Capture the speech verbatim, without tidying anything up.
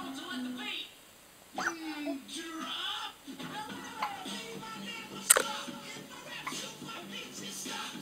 know to let the beat. Mm, drop. Stop. If the rap shoot my beats, you stop.